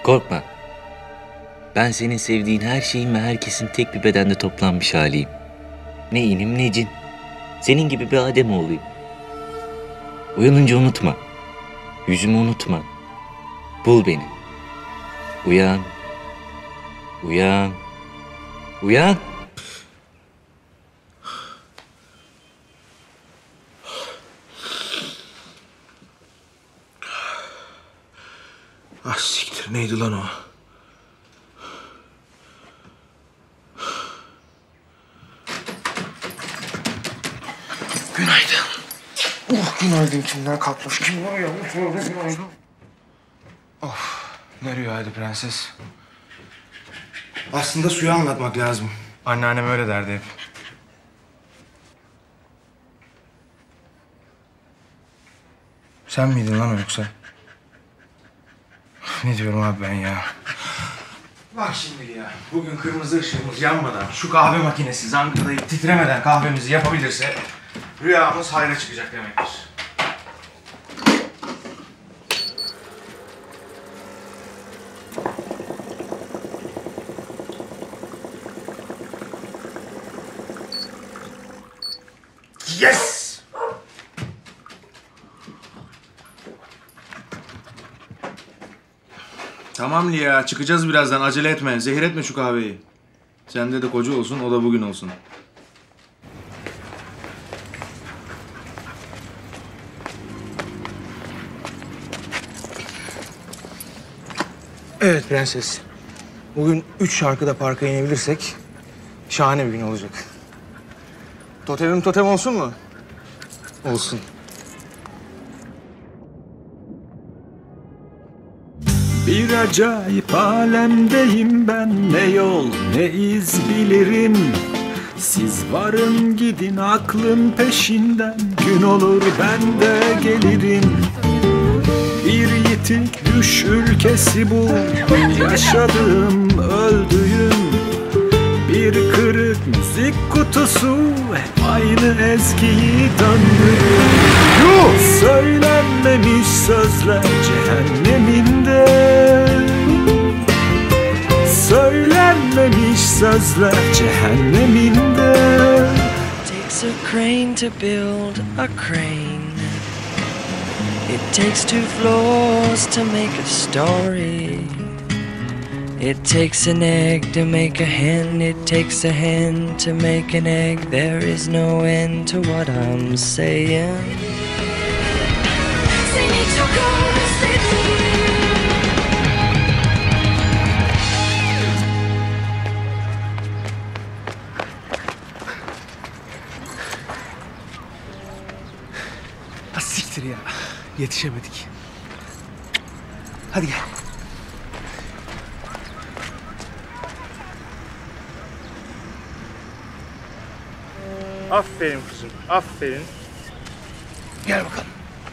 Korkma. Ben senin sevdiğin her şeyin ve herkesin tek bir bedende toplanmış haliyim. Ne inim ne cin. Senin gibi bir Ademoğluyum. Uyanınca unutma. Yüzümü unutma. Bul beni. Uyan. Uyan. Uyan. Ah siktir, neydi lan o? Günaydın. Oh günaydın, kimden kalkmış, kim var ya? Günaydın. Of, ne rüyaydı prenses? Aslında suyu anlatmak lazım. Anneannem öyle derdi hep. Sen miydin lan o yoksa? Ne diyorum abi ben ya? Bak şimdi ya, bugün kırmızı ışığımız yanmadan, şu kahve makinesi zangırdayıp titremeden kahvemizi yapabilirse rüyamız hayra çıkacak demektir. Yes! Tamam Lia, çıkacağız birazdan. Acele etme, zehir etme şu kahveyi. Sende de koca olsun, o da bugün olsun. Evet prenses. Bugün 3 şarkıda parka inebilirsek şahane bir gün olacak. Totemim totem olsun mu? Olsun. Bir acayip alemdeyim ben, ne yol ne iz bilirim. Siz varın gidin aklın peşinden, gün olur ben de gelirim. Bir yitik düş ülkesi bu, yaşadığım öldüğüm. Bir kırık müzik kutusu, hep aynı ezgiyi döndürür. Söylenmemiş sözler cehenneminde, söylenmemiş sözler cehenneminde. Takes a crane to build a crane. It takes 2 floors to make a story. It takes an egg to make a hen. It takes a hen to make an egg. There is no end to what I'm saying. Ha siktir ya, yetişemedik. Hadi gel. Aferin kızım, aferin. Gel bakalım.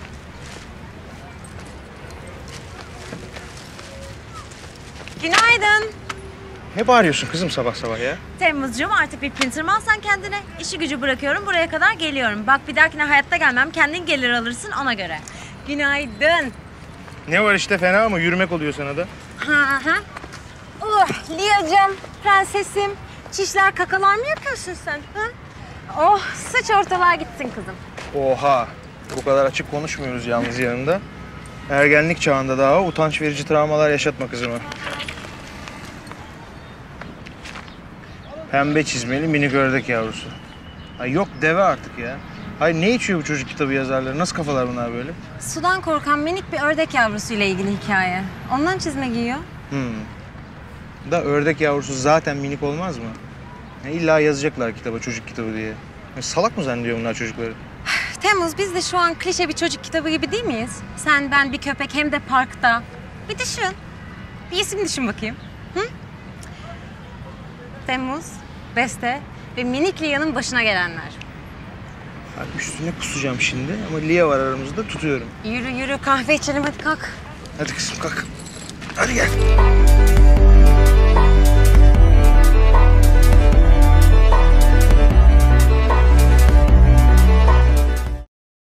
Günaydın. Ne bağırıyorsun kızım sabah sabah ya? Temmuzcuğum, artık bir printer mı alsan kendine? İşi gücü bırakıyorum, buraya kadar geliyorum. Bak, bir dahakine hayatta gelmem, kendin gelir alırsın ona göre. Günaydın. Ne var işte, fena mı? Yürümek oluyor sana da. Hı. Liyacığım, prensesim. Çişler kakalar mı yapıyorsun sen? Ha? Oh, sıç ortalığa gitsin kızım. Oha! Bu kadar açık konuşmuyoruz yalnız yanında. Ergenlik çağında daha utanç verici travmalar yaşatma kızıma. Pembe çizmeli minik ördek yavrusu. Ay yok deve artık ya. Hayır ne içiyor bu çocuk kitabı yazarları? Nasıl kafalar bunlar böyle? Sudan korkan minik bir ördek yavrusuyla ilgili hikaye. Ondan çizme giyiyor. Da ördek yavrusu zaten minik olmaz mı? Ya illa yazacaklar kitaba, çocuk kitabı diye. Ya salak mı zannediyor bunlar çocukları? Temmuz, biz de şu an klişe bir çocuk kitabı gibi değil miyiz? Sen, ben, bir köpek, hem de parkta. Bir düşün. Bir isim düşün bakayım. Hı? Temmuz, Beste ve minik Lia'nın başına gelenler. Abi üstüne kusacağım şimdi ama Lia var aramızda, tutuyorum. Yürü kahve içelim, hadi kalk. Hadi kızım kalk. Hadi gel.